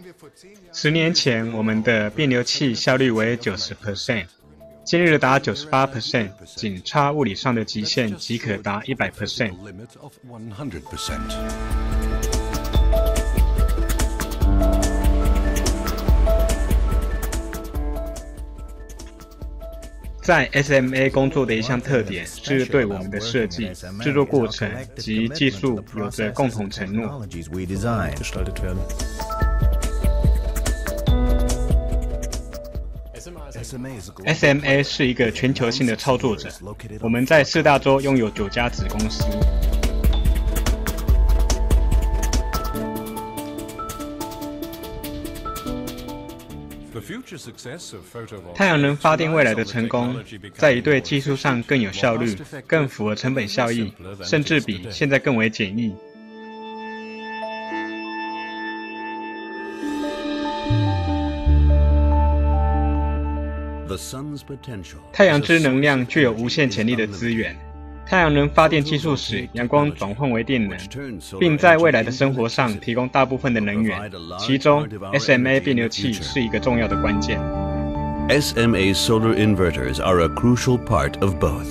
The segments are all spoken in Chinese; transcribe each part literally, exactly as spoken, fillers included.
十年前，我们的变流器效率为 百分之九十， 今日达 百分之九十八， 仅差物理上的极限即可达 百分之百。在 S M A 工作的一项特点是对我们的设计、制作过程及技术有着共同承诺。S M A 是一个全球性的操作者，我们在四大洲拥有九家子公司。太阳能发电未来的成功，在于对技术上更有效率、更符合成本效益，甚至比现在更为简易。太阳之能量具有无限潜力的资源。太阳能发电技术使阳光转换为电能，并在未来的生活上提供大部分的能源，其中 S M A 变流器是一个重要的关键。 S M A solar inverters are a crucial part of both.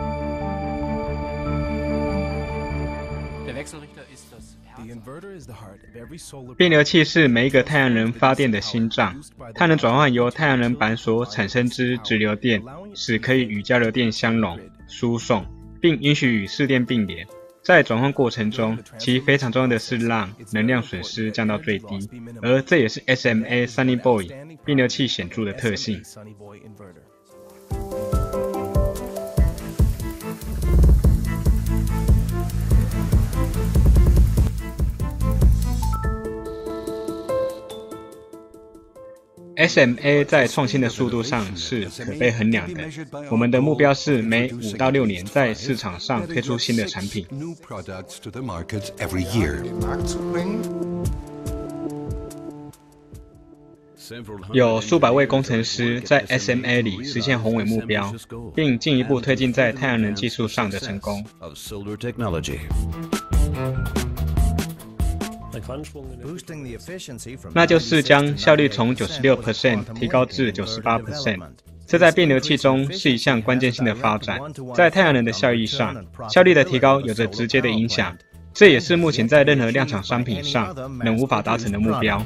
变流器是每一个太阳能发电的心脏，它能转换由太阳能板所产生之直流电，使可以与交流电相容、输送，并允许与市电并联。在转换过程中，其非常重要的是让能量损失降到最低，而这也是 S M A Sunny Boy 变流器显著的特性。S M A 在创新的速度上是可被衡量的。我们的目标是每五到六年在市场上推出新的产品。有数百位工程师在 S M A 里实现宏伟目标，并进一步推进在太阳能技术上的成功。那就是将效率从 百分之九十六 提高至 百分之九十八， 这在变流器中是一项关键性的发展。在太阳能的效益上，效率的提高有着直接的影响，这也是目前在任何量产商品上能无法达成的目标。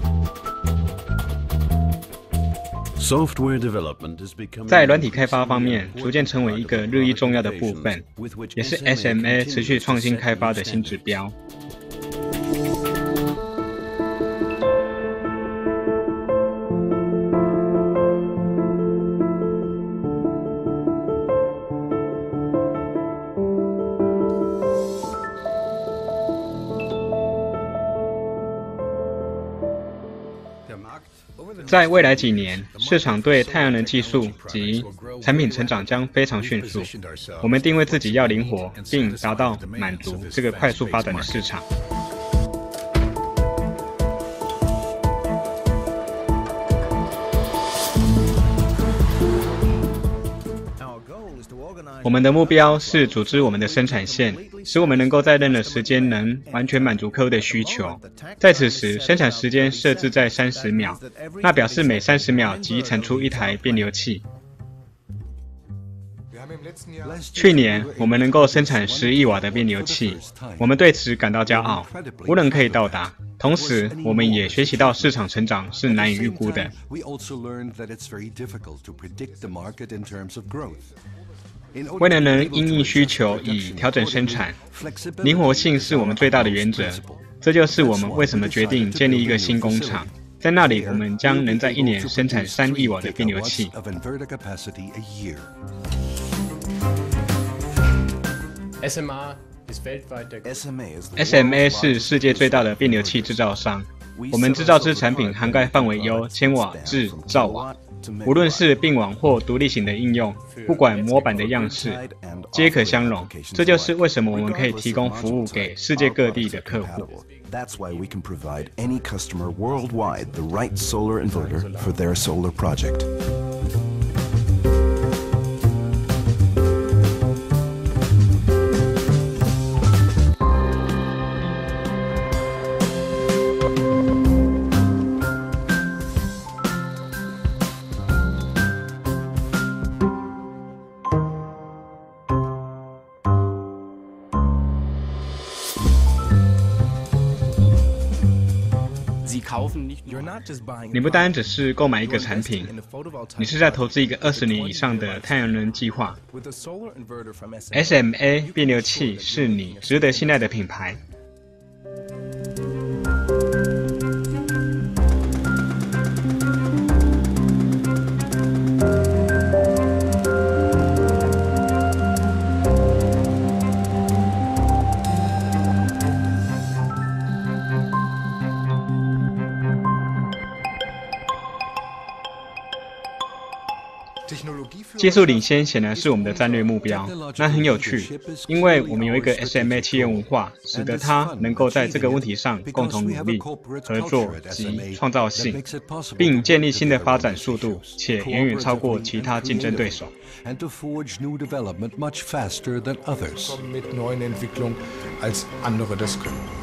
在软体开发方面，逐渐成为一个日益重要的部分，也是 S M A 持续创新开发的新指标。在未来几年，市场对太阳能技术及产品成长将非常迅速。我们定位自己要灵活，并达到满足这个快速发展的市场。我们的目标是组织我们的生产线，使我们能够在任何时间能完全满足客户的需求。在此时，生产时间设置在三十秒，那表示每三十秒即产出一台变流器。去年，我们能够生产十亿瓦的变流器，我们对此感到骄傲，无人可以到达。同时，我们也学习到市场成长是难以预估的。为了能因应需求以调整生产，灵活性是我们最大的原则。这就是我们为什么决定建立一个新工厂，在那里我们将能在一年生产三亿瓦的变流器。S M A 是世界最大的变流器制造商，我们制造之产品涵盖范围由千瓦至兆瓦。无论是并网或独立型的应用，不管模板的样式，皆可相容。这就是为什么我们可以提供服务给世界各地的客户。 That's why we can provide any customer worldwide the right solar inverter for their solar project. 你不单只是购买一个产品，你是在投资一个二十年以上的太阳能计划。S M A 变流器是你值得信赖的品牌。技术领先显然是我们的战略目标，那很有趣，因为我们有一个 S M A 企业文化，使得它能够在这个问题上共同努力、合作及创造性，并建立新的发展速度，且远远超过其他竞争对手。 mit neuen Entwicklungen als andere das können.